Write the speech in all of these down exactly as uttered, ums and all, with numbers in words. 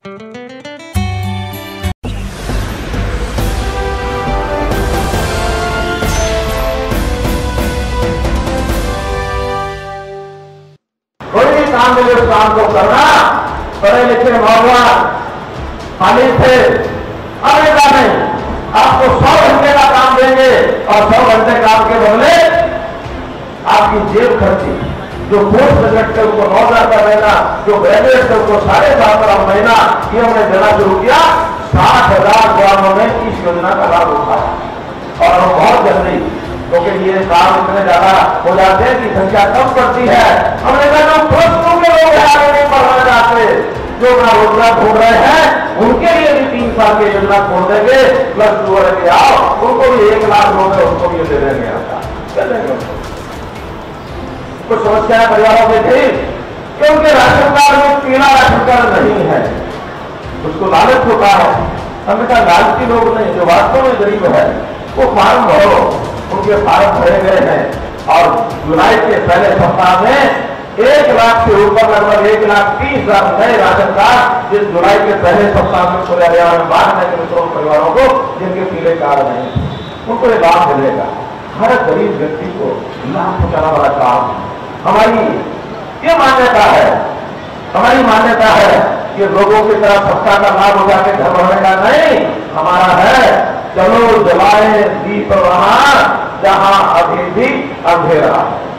कोई भी काम में उस काम को करना, पढ़े लिखे नौजवान खाली थे आएगा नहीं, आपको सौ घंटे का काम देंगे और सौ घंटे काम के बदले आपकी जेब खर्ची, जो पोस्ट ग्रेजुएट थे उनको नौ हजार का देना, जो ग्रेजुएट थे उनको साढ़े सात हजार महीना, ये हमने देना शुरू किया। साठ हजार ग्रामों में इस योजना का लाभ उठाया और हम बहुत जल्दी, क्योंकि ये काम इतने ज्यादा हो जाते हैं कि संख्या कम पड़ती है, हमने कहा जो प्लस टू के लोग आगे नहीं पढ़ना चाहते, जो अपना रोजगार ढूंढ रहे हैं, उनके लिए भी तीन साल की योजना खोल देंगे। प्लस टू वाले के आओ, उनको भी एक लाख लोग उनको भी दे देंगे। आता कुछ समस्याएं परिवारों में थी क्योंकि राशन कार्ड में पीला राशन कार्ड नहीं है, उसको लालच होता है। हमने कहा लालची लोग नहीं, जो वास्तव में गरीब है वो फार्म भरो, उनके फार्म भरे गए हैं और जुलाई के पहले सप्ताह में एक लाख से ऊपर लगभग एक लाख तीस हजार नए राशन कार्ड जिस जुलाई के पहले सप्ताह में पूरे हरियाणा में बांटने के मित्रों परिवारों को जिनके पीले कार्ड नहीं, उनको ये लाभ मिलेगा। हर गरीब व्यक्ति को लाभ पहुंचाने वाला काम हमारी ये मान्यता है, हमारी मान्यता है कि लोगों की तरफ सबका का लाभ उठा के घर बढ़ने का नहीं, हमारा है चलो जलाए दीप वहां जहां अभी भी अंधेरा।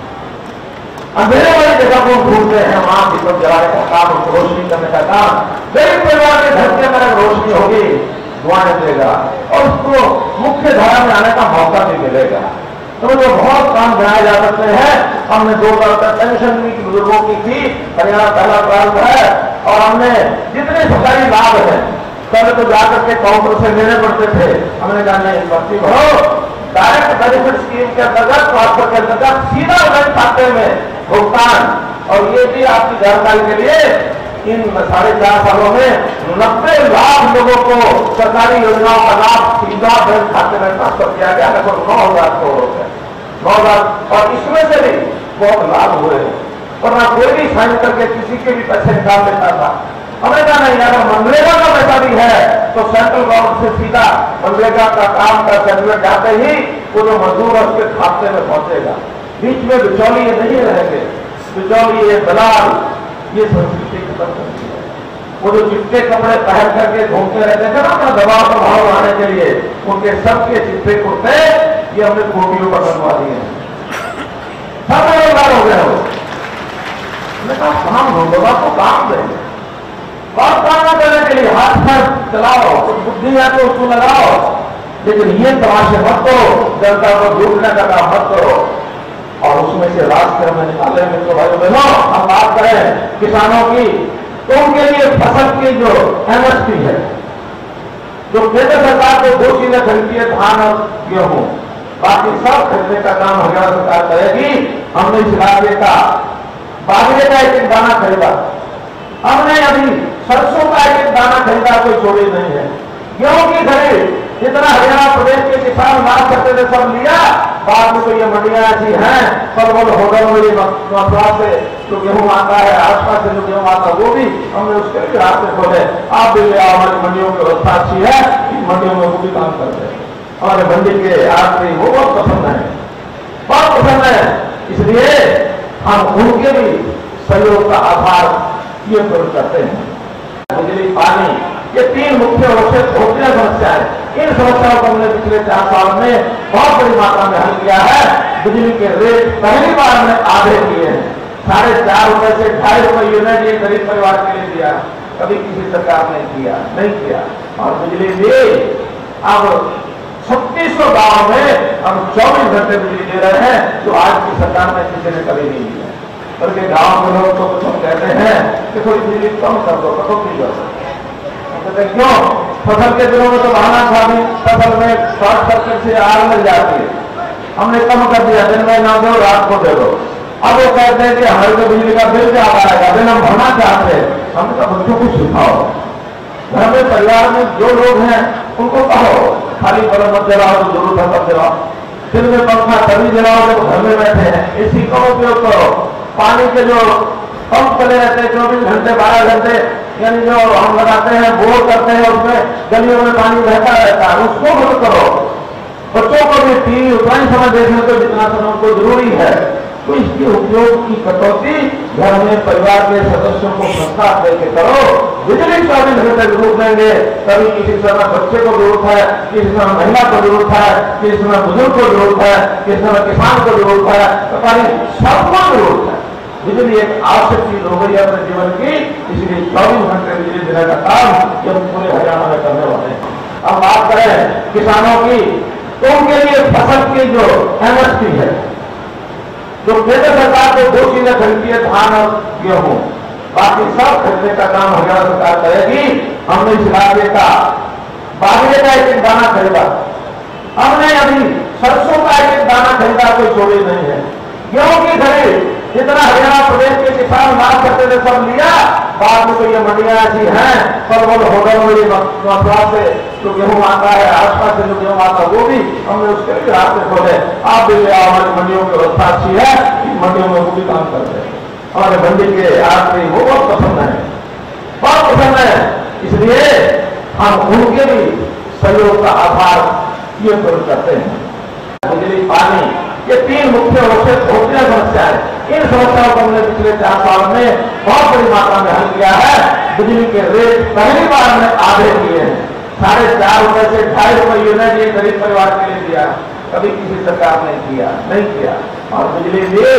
अंधेरे वाली जगह को ढूंढते हैं, वहां दीपक जलाने का काम, उनको रोशनी करने का काम। गरीब परिवार के घर के अंदर रोशनी होगी, धुआं निकलेगा और उसको मुख्य धारा में आने का मौका भी मिलेगा। तो जो बहुत काम बनाए जा सकते हैं। हमने दो साल तक पेंशन भी बुजुर्गों की थी, हरियाणा पहला प्रांत है, और हमने जितने सरकारी लाभ है पहले तो जाकर के काउंटर से लेने पड़ते थे, हमने कहा नहीं पर्ची भरो, डायरेक्ट बेनिफिट स्कीम के अंतर्गत ट्रांसफर के अंतर्गत सीधा बैंक खाते में भुगतान। और ये भी आपकी जानकारी के लिए इन साढ़े चार सालों में नब्बे लाख लोगों को सरकारी योजनाओं का लाभ सीधा बैंक खाते में ट्रांसफर किया गया, लगभग नौ हजार करोड़ रुपए, नौ हजार और इसमें से भी बहुत लाभ हुए, वरना कोई भी साइन करके किसी के भी पैसे निकाल लेता था। हमें कहा नहीं यार, मनरेगा का पैसा भी है तो सेंट्रल गवर्नमेंट से सीधा मनरेगा का काम का सर्टिफिकेट जाते ही वो जो मजदूर है उसके खाते में पहुंचेगा। बीच में बिचौलिए नहीं रहेंगे, बिचौलिए दलाल ये संस्कृति खत्म करती है। वो जो चिट्टे कपड़े पहन करके घूमते रहते थे ना अपना दबाव प्रभाव लाने के लिए, उनके सबके चिट्टे कुर्ते ये हमने कोटियों पर बनवा दिए, सब रोजगार हो गया। वो काम ढूंढोगा तो काम देंगे, और काम न करने के लिए हाथ पर चलाओ, कुछ बुद्धि है तो उसको लगाओ, लेकिन ये तमाशे मत करो, जनता को लूटने का काम मत करो। और उसमें से रास्ते हमें निकाले में तो भाई बहनों, हम बात करें किसानों की तो उनके लिए फसल की जो एमएसपी है, जो केंद्र सरकार को दो चीजें खरीदती है, धान और गेहूं, बाकी सब खरीदने का काम हरियाणा सरकार करेगी। हमने इस इलाके का बाजरे का एक एक दाना खरीदा, हमने अभी सरसों का एक एक दाना खरीदा, कोई चोरी नहीं है। गेहूं की खरीद जितना हरियाणा प्रदेश के किसान ला सकते थे सब लिया। बाद में तो ये मंडियां ऐसी हैं, पलवल होटल में मथुरा से जो गेहूं आता है, आसपास से जो गेहूं आता है, वो भी हमने उसके लिए रास्ते खोले। आप भी ले आओ, हमारी मंडियों की व्यवस्था अच्छी है, मंडियों में वो भी काम करते हैं। हमारे मंडी के आदमी वो बहुत पसंद है, बहुत पसंद है, इसलिए हम उनके भी सहयोग का आभार ये प्रकट करते हैं। बिजली, पानी, ये तीन मुख्य रूप से छोटी समस्याएं, इन समस्याओं को हमने पिछले चार साल में बहुत बड़ी मात्रा में हल किया है। बिजली के रेट पहली बार हमने आधे किए हैं, साढ़े चार रुपए से ढाई रुपए यूनिट ये गरीब परिवार के लिए दिया, कभी किसी सरकार ने किया नहीं किया। और बिजली भी अब छत्तीस सौ गाँव में हम चौबीस घंटे बिजली दे रहे हैं, जो आज की सरकार ने किसी ने कभी नहीं दिया। बल्कि गाँव के लोग तो कुछ हम कहते हैं कि थोड़ी बिजली कम कर दो, कटौती करो। क्यों? फसल के दिनों में तो बहाना था, भी फसल में शॉर्ट सर्किट से आग लग जाती है, हमने कम कर दिया, दिन में ना दो रात को दे दो। अब वो कहते हैं कि हमारे को बिजली का बिल क्या आएगा, बिल हम भरना चाहते हैं। हमने कहा बच्चों को सिखाओ, घर में परिवार में जो लोग हैं उनको कहो खाली बल्ब मत जलाओ, तो जरूरत है तब जलाओ, दिन में पंखा तभी जलाओ जब घर में बैठे हैं, एसी का उपयोग करो, पानी के जो पंप चले रहते हैं चौबीस घंटे बारह घंटे यानी जो हम लगाते हैं, बोर करते हैं, उसमें गलियों में पानी बहता रहता है, उसको बंद करो। बच्चों को भी टीवी उतना ही समय देखने को जितना समय उनको जरूरी है, तो इसके उपयोग की कटौती घर में परिवार के सदस्यों को संस्कार देके करो। बिजली चौबीस घंटे जरूर देंगे, कभी किसी समय बच्चे को जरूरत है, किसी समय महिला को जरूरत है, किसी समय बुजुर्ग को जरूरत है, किसी समय किसान को जरूरत है, तो सबको जरूरत है। बिजली एक आवश्यक चीज हो गई है अपने जीवन की, इसलिए चौबीस घंटे बिजली देने का काम ये पूरे हरियाणा में करने वाले हैं। अब बात करें किसानों की, तो उनके लिए फसल की जो एमएसपी है, जो केंद्र सरकार को दो चीजें खरीदती है, धान और गेहूं, बाकी सब खरीदने का काम हरियाणा सरकार करेगी। हमने इस इलाके का बाजरे का एक एक दाना खरीदा, हमने अभी सरसों का एक एक दाना खरीदा, कोई चोरी नहीं है। गेहूं की खरीद जितना हरियाणा प्रदेश के किसान मांग करते थे सब लिया। बाद में तो ये मंडियां ऐसी हैं, पलवल होटल में मथुरा से जो गेहूं आता है, आसपास से जो गेहूं आता है, वो भी हमने उसके लिए रास्ते खोले। आप भी ले आओ, हमारी मंडियों की व्यवस्था अच्छी है, मंडियों में वो भी काम करते हैं। हमारे मंडी के आदमी वो बहुत पसंद है, बहुत पसंद है, इसलिए हम उनके भी सहयोग का आभार ये पूर्ण करते हैं। बिजली, पानी, ये तीन मुख्य भौतिक समस्याएं, इन समस्याओं को हमने पिछले चार साल में बहुत बड़ी मात्रा में हल किया है। बिजली के रेट पहली बार हमने आधे किए हैं, साढ़े चार रुपए से ढाई रुपए यूनिट ये गरीब परिवार के लिए दिया, कभी किसी सरकार ने किया नहीं किया। और बिजली भी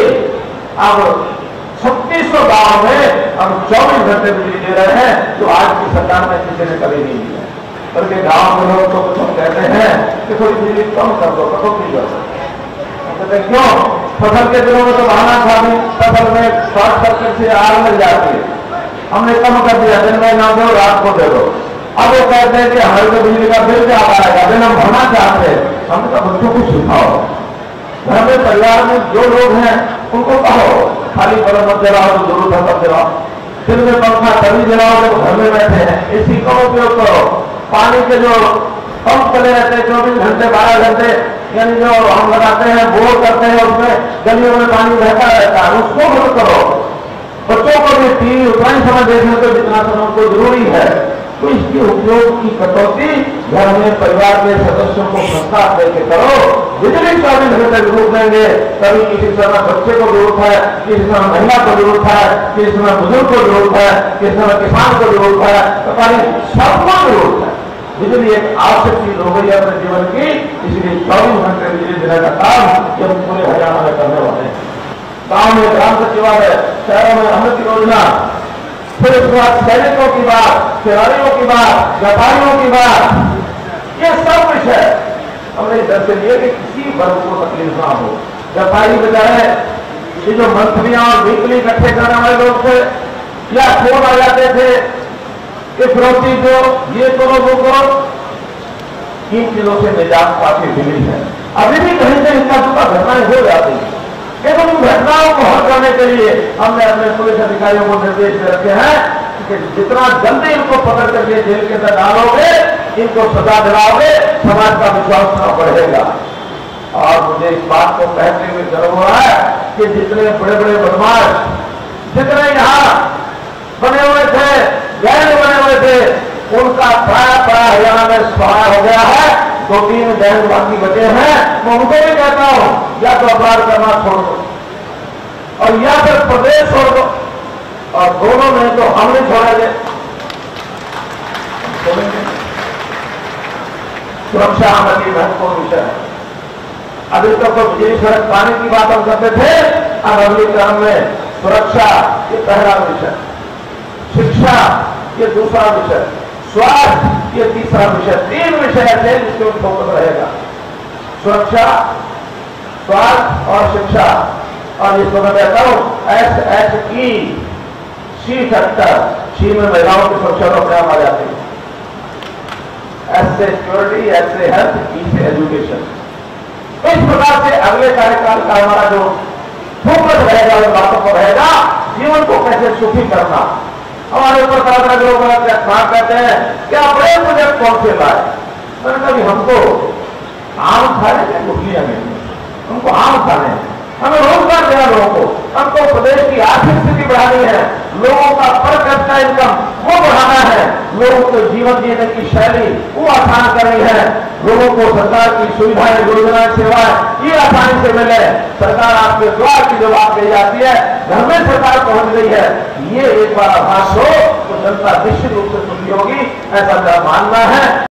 अब छत्तीस सौ गांव में हम चौबीस घंटे बिजली दे रहे हैं, जो आज की सरकार ने किसी ने कभी नहीं दिया। बल्कि गांव के लोग तो कुछ कहते हैं कि थोड़ी बिजली कम कर दो, कटौती कर दो। क्यों? फसल के दिनों में तो बहाना था, फसल में शॉर्ट सर्किट से आग लग जाती है, हमने कम कर दिया, दिन में ना दो, रात को दे दो। अब वो कहते हैं कि हमारे को बिजली का बिल क्या आएगा, दिन हम भरना चाहते हैं। हम तो बच्चों को सिखाओ, घर में परिवार में जो लोग हैं उनको कहो खाली बल्ब मत जलाओ, तो जरूरत है तब जलाओ, दिन में पंखा तभी जलाओ जब घर में बैठे हैं, एसी का उपयोग करो। पानी के जो पंप चले रहते हैं चौबीस घंटे बारह घंटे, यानी जो हम लगाते हैं, बोर करते हैं, उसमें गलियों में पानी बहता रहता है, उसको बंद करो। बच्चों को भी टीवी उतना ही समय देखने को जितना समय उनको जरूरी है, तो इसके उपयोग की कटौती घर में परिवार के सदस्यों को संस्कार देके करो। बिजली चौबीस घंटे जरूर देंगे, कभी किसी समय बच्चे को जरूरत है, किसी समय महिला को जरूरत है, किसी समय बुजुर्ग को जरूरत है, किसी समय किसान को जरूरत है, तो सबको जरूरत है। बिजली एक आवश्यक चीज हो गई है अपने जीवन की, इसलिए चौबीस घंटे बिजली देने का काम ये पूरे हरियाणा में करने वाले हैं। गांव में ग्राम सचिवालय, शहरों में अमृत योजना, फिर उसके बाद सैनिकों की बात, खिलाड़ियों की बात, व्यापारियों की बात, ये सब विषय हमने इधर से लिए कि किसी वर्ग को तकलीफ ना हो। व्यापारी बेचारे ये जो मंथलियां और वीकली इकट्ठे करने वाले लोग थे, या फोन आ जाते थे कि फिरौती दो, ये करो वो करो, इन चीजों से निजात काफी मिली है। अभी भी कहीं से इनका दुखा घटनाएं हो जाती है, लेकिन उन घटनाओं को हल करने के लिए हमने अपने पुलिस अधिकारियों को निर्देश दे रखे हैं कि जितना जल्दी इनको पकड़ करके जेल के अंदर डालोगे, इनको सजा दिलाओगे, समाज का विश्वास न बढ़ेगा। और मुझे इस बात को कहते हुए गर्व हो रहा है कि जितने बड़े बड़े बदमाश जितने यहाँ बने हुए थे, गैर बने हुए थे, उनका प्राय प्राय हरियाणा में सहाय हो गया है। दो तीन गैर बाकी बचे हैं, मैं उनको भी कहता हूं या तो अपराध करना छोड़ दो और या फिर प्रदेश छोड़ दो, और दोनों में तो हम नहीं छोड़ेंगे। सुरक्षा हमारी महत्वपूर्ण विषय है। अभी तक तो बिजली सड़क पानी की बात हम करते थे, अब अगली क्रम में सुरक्षा ये पहला विषय, शिक्षा ये दूसरा विषय, स्वास्थ्य ये तीसरा विषय। तीन विषय ऐसे जिसके ऊपर फोकस रहेगा, सुरक्षा, स्वास्थ्य और शिक्षा। और इसको मैं कहता हूं S H E C factor, C में महिलाओं की सुरक्षा तो अपने आप आ जाती है। एस से सिक्योरिटी, एस से हेल्थ, ई से एजुकेशन। इस प्रकार से अगले कार्यकाल का हमारा जो फोकस रहेगा, उन बातों को रहेगा, जीवन को कैसे सुखी करना। हमारे ऊपर तरह तरह के लोग कहते हैं क्या बड़े प्रोजेक्ट कौन से लाए। मैंने कहा हमको आम खाने के गुठलियां नहीं, हमको आम खाने हैं, हमें रोजगार देना लोगों को, हमको प्रदेश की आर्थिक स्थिति बढ़ानी है, लोगों का पर कैपिटा इनकम वो बढ़ाना है, लोगों को जीवन जीने की शैली वो आसान करनी है, लोगों को सरकार की सुविधाएं, योजनाएं, सेवाएं ये आसानी से मिले। सरकार आपके द्वार की जो बात कही जाती है, घर में सरकार पहुंच गई है, ये एक बार आभास हो तो जनता निश्चित रूप से सुखी होगी, ऐसा मेरा मानना है।